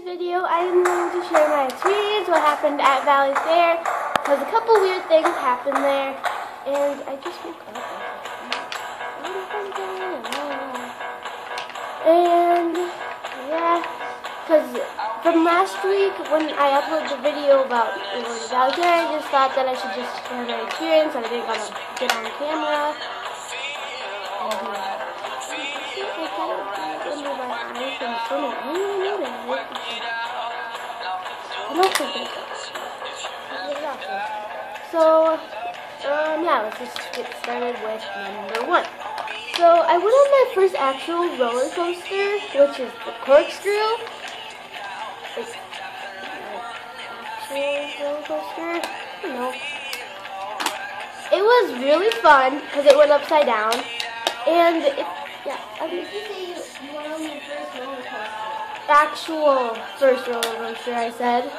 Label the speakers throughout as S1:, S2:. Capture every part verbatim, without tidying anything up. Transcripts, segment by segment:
S1: video, I am going to share my experience, what happened at Valley Fair, because a couple weird things happened there, and I just woke up. And, yeah, because from last week, when I uploaded the video about you know, the Valley Fair, I just thought that I should just share my experience, and I didn't want to get on camera. And, yeah. I kind of under my eyes and swimming. I didn't even know that. I'm not so good. So, um, yeah, let's just get started with number one. So, I went on my first actual roller coaster, which is the corkscrew. It's actual roller coaster. I don't know. It was really fun because it went upside down, and it, yeah. I mean, you say you went on your first roller coaster. Actual first roller coaster, I said.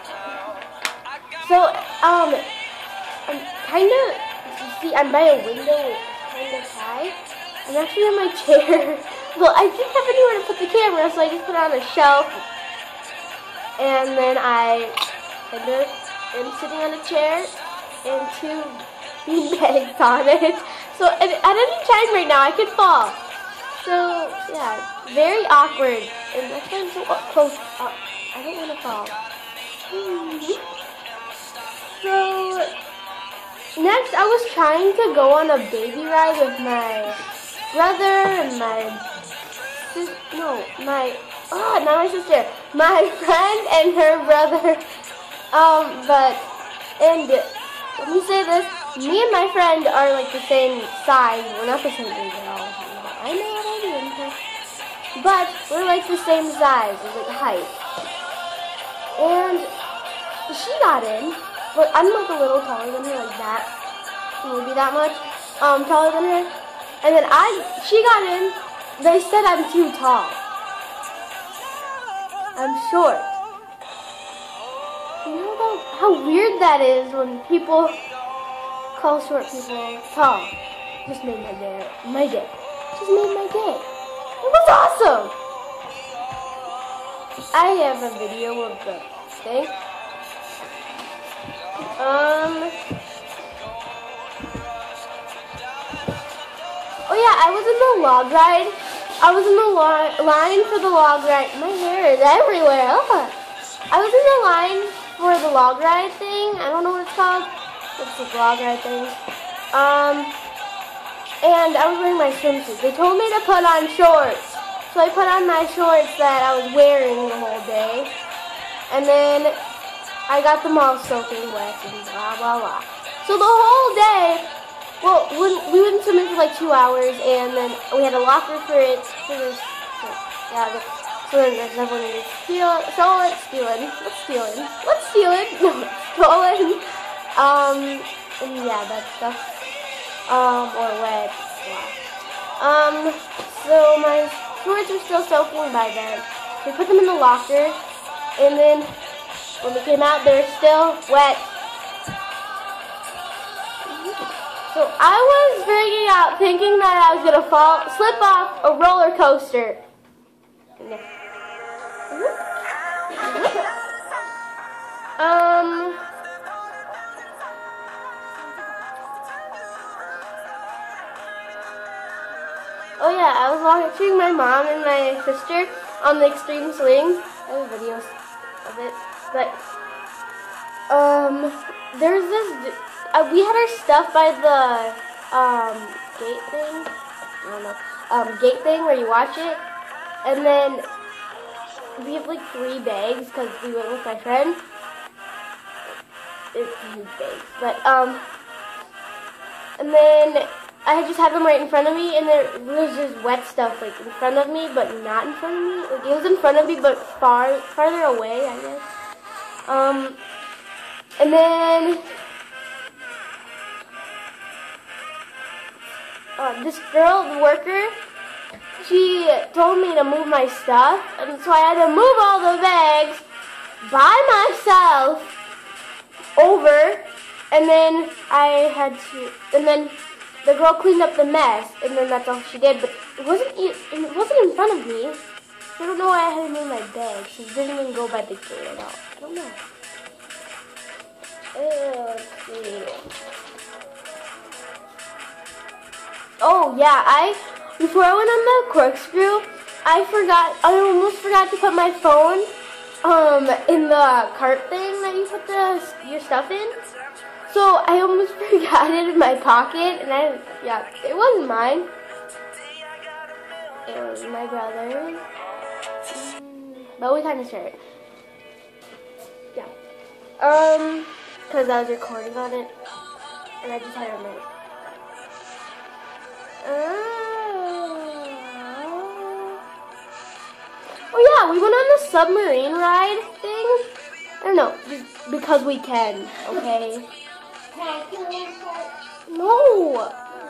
S1: So, um, I'm kind of, you see, I'm by a window, kind of high. I'm actually in my chair. Well, I didn't have anywhere to put the camera, so I just put it on a shelf. And then I kind of am sitting on a chair and two bean bags on it. So at, at any time right now, I could fall. So, yeah, very awkward. And that's why I'm so close up. I don't want to fall. So, next I was trying to go on a baby ride with my brother and my sis no, my, oh, not my sister, my friend and her brother. Um, but, and let me say this, me and my friend are like the same size. We're not the same age at all. I know what I do, but we're like the same size, like height. And she got in, but I'm like a little taller than her, like that, maybe that much, um, taller than her. And then I, she got in. They said I'm too tall. I'm short. You know how, how weird that is when people call short people tall. Just made my day. My day. Just made my day. It was awesome. I have a video of the thing. Um. Oh yeah, I was in the log ride. I was in the lo line for the log ride. My hair is everywhere. Oh. I was in the line for the log ride thing. I don't know what it's called. It's the log ride thing. Um, and I was wearing my swimsuit. They told me to put on shorts. So I put on my shorts that I was wearing the whole day. And then I got them all soaking wet and blah, blah, blah. So the whole day, well, we went swimming for like two hours, and then we had a locker for it. For this, so, yeah, the, so then there's everyone who's steal, stolen, stealing, what's stealing? What's stealing? No, stolen. Um, and yeah, that stuff. Um, or wet. Yeah. Um, so my shorts were still soaking by then. We put them in the locker, and then when we came out, they were still wet. So I was freaking out, thinking that I was gonna fall, slip off a roller coaster. Um. Oh yeah, I was watching my mom and my sister on the extreme swing. I have videos of it, but um, there's this. Uh, we had our stuff by the um, gate thing. I don't know. Um, gate thing where you watch it. And then we have like three bags because we went with my friend. It's huge bags. But, um, and then I just had them right in front of me, and there was just wet stuff like in front of me, but not in front of me. Like, it was in front of me, but far, farther away, I guess. Um, and then Uh, this girl, the worker, she told me to move my stuff, and so I had to move all the bags by myself over, and then I had to, and then the girl cleaned up the mess, and then that's all she did, but it wasn't, it wasn't in front of me. I don't know why I had it in my bag, so it didn't even go by the gate at all. I don't know. Uh, let's see. Oh yeah, I before I went on the corkscrew, I forgot. I almost forgot to put my phone um in the cart thing that you put the your stuff in. So I almost forgot it in my pocket, and I yeah, it wasn't mine. It was my brother's. But we kind of shared it. Yeah. Um, because I was recording on it. And I just had it on my... Uh, oh yeah, we went on the submarine ride thing. I don't know, just because we can, okay? No.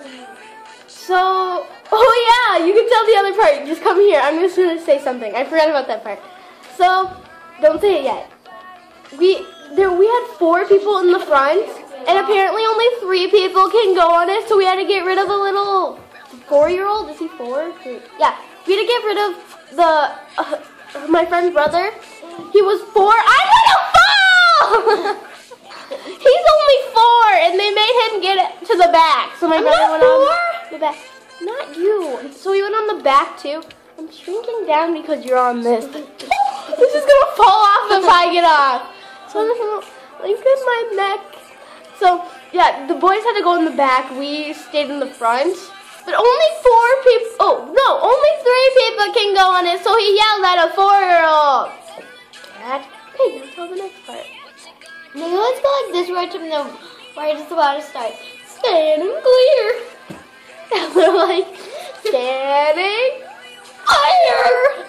S1: So, oh yeah, you can tell the other part. Just come here. I'm just going to say something. I forgot about that part. So, don't say it yet. We there we had four people in the front, and apparently only three people can go on it, so we had to get rid of a little four-year-old. Is he four? Yeah, we had to get rid of the uh, my friend's brother. He was four. I'm gonna fall! He's only four, and they made him get it to the back. So my
S2: I'm
S1: brother
S2: not
S1: went
S2: four.
S1: on the back. Not you. So he went on the back too. I'm shrinking down because you're on this. This is gonna fall off if I get off. So look at my neck. So yeah, the boys had to go in the back. We stayed in the front. But only four people. Oh no, only three people can go on it. So he yelled at a four-year-old. Dad. Okay, now tell the next part.
S2: Now let's go like this right from the right it's about to start. Standing clear.
S1: And we're like standing clear.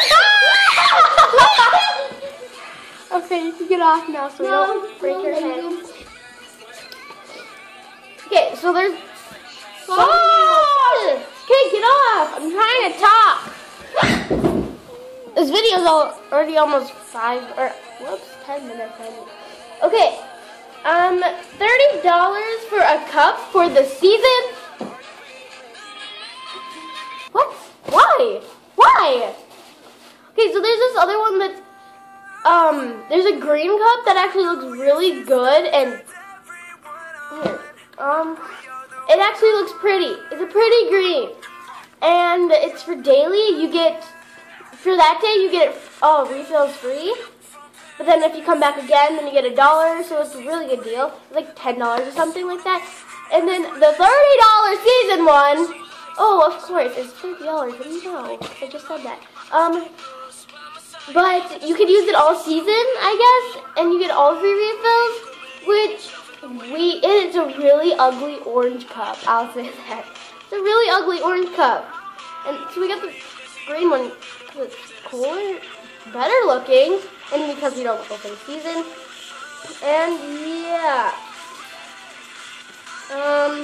S1: Okay, you can get off now so we
S2: No,
S1: don't break
S2: no,
S1: your
S2: no.
S1: head. Okay, so there's.
S2: Oh!
S1: Okay, get off. I'm trying to talk. This video's all, already almost five or whoops, ten minutes. Okay, um, thirty dollars for a cup for the season. What? Why? Why? Okay, so there's this other one that's um, there's a green cup that actually looks really good and here, um, it actually looks pretty. It's a pretty green, and it's for daily. You get for that day you get oh refills free. But then if you come back again, then you get a dollar. So it's a really good deal. It's like ten dollars or something like that. And then the thirty dollar season one. Oh, of course, it's thirty dollars. What do you know? I just said that. Um. But you could use it all season, I guess, and you get all free refills, which we, and it's a really ugly orange cup, I'll say that. It's a really ugly orange cup. And so we got the green one because it's cooler, better looking, and because we don't go for the season. And yeah. Um,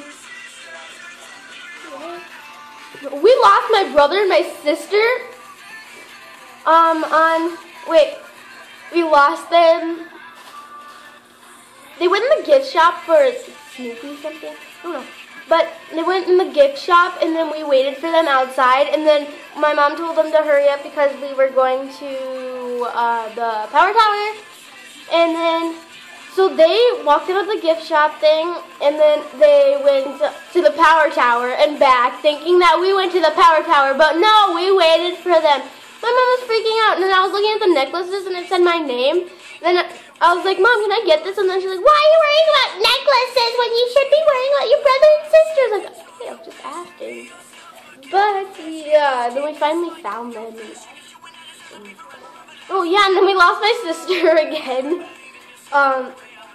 S1: we lost my brother and my sister. Um, on, wait, we lost them. They went in the gift shop for Snoopy something. I don't know. But they went in the gift shop, and then we waited for them outside, and then my mom told them to hurry up because we were going to uh, the power tower. And then, so they walked out of the gift shop thing, and then they went to the power tower and back, thinking that we went to the power tower, but no, we waited for them. My mom was freaking out, and then I was looking at the necklaces, and it said my name. Then I was like, Mom, can I get this? And then she's like, why are you worrying about necklaces when you should be worrying about your brother and sister? I was like, okay, I'm just asking. But, yeah, then we finally found them. And, oh, yeah, and then we lost my sister again. Um,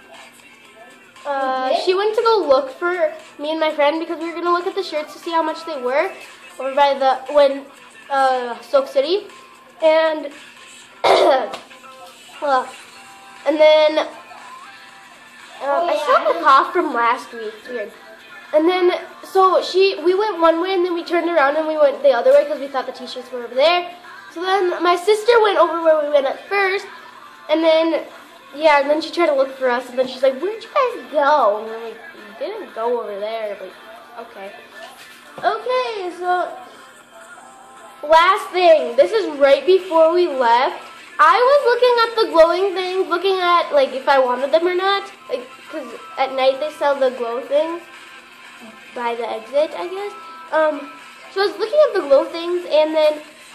S1: uh, she went to go look for me and my friend because we were going to look at the shirts to see how much they were over by the, when, uh, Soak City. And, well, and then, um,
S2: oh, yeah.
S1: I still have a cough from last week. It's weird. And then, so she, we went one way and then we turned around and we went the other way because we thought the t-shirts were over there. So then my sister went over where we went at first. And then, yeah, and then she tried to look for us. And then she's like, where'd you guys go? And we're like, we didn't go over there. Like, okay. Okay, so, last thing. This is right before we left. I was looking at the glowing things, looking at like if I wanted them or not. Like, cause at night they sell the glow things by the exit, I guess. Um, so I was looking at the glow things, and then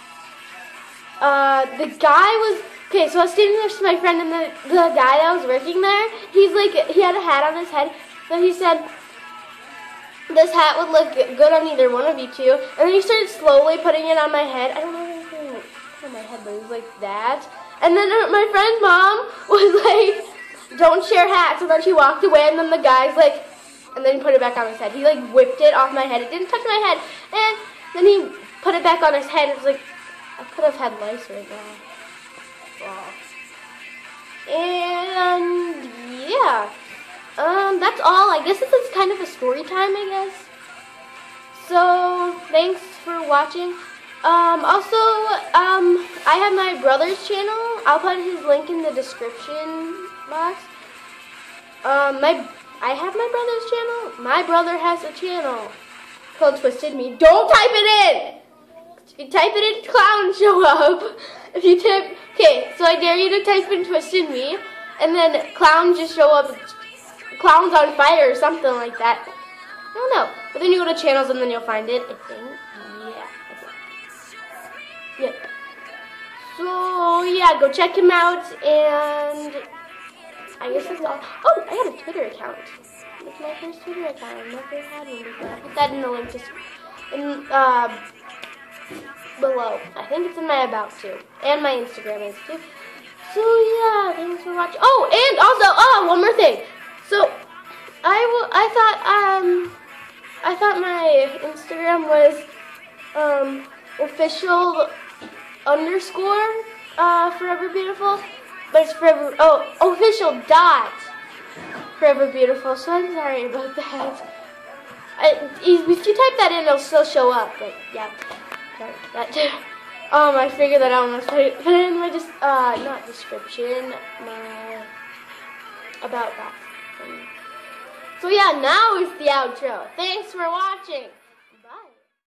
S1: uh, the guy was okay. So I was standing next to my friend, and the the guy that was working there, he's like, he had a hat on his head. So he said, this hat would look good on either one of you two. And then he started slowly putting it on my head. I don't know if he put it on my head, but it was like that. And then my friend's mom was like, don't share hats. And then she walked away, and then the guy's like, and then he put it back on his head. He like whipped it off my head. It didn't touch my head. And then he put it back on his head. It was like, I could have had lice right now. Wow. And yeah. Um, that's all. I guess this is kind of a story time, I guess. So, thanks for watching. Um, also, um, I have my brother's channel. I'll put his link in the description box. Um, my, I have my brother's channel. My brother has a channel called Twisted Me. Don't type it in! If you type it in, clowns show up. If you type, okay, so I dare you to type in Twisted Me, and then clowns just show up. Clowns on Fire or something like that. I don't know. But then you go to channels and then you'll find it, I think. Yeah. Yep. So, yeah, go check him out, and I guess that's all. Oh, I have a Twitter account. It's my first Twitter account. I've never had one before. I'll put that in the link just in, uh, below. I think it's in my About too. And my Instagram is too. So, yeah, thanks for watching. Oh, and also, oh, one more thing. So, I, w I thought, um, I thought my Instagram was, um, official underscore, uh, Forever Beautiful, but it's Forever, oh, official dot Forever Beautiful, so I'm sorry about that. I, if you type that in, it'll still show up, but, yeah, sorry about that too. Um, I figured that out when I put it in my, just, uh, not description, my, about that. So yeah, now is the outro. Thanks for watching.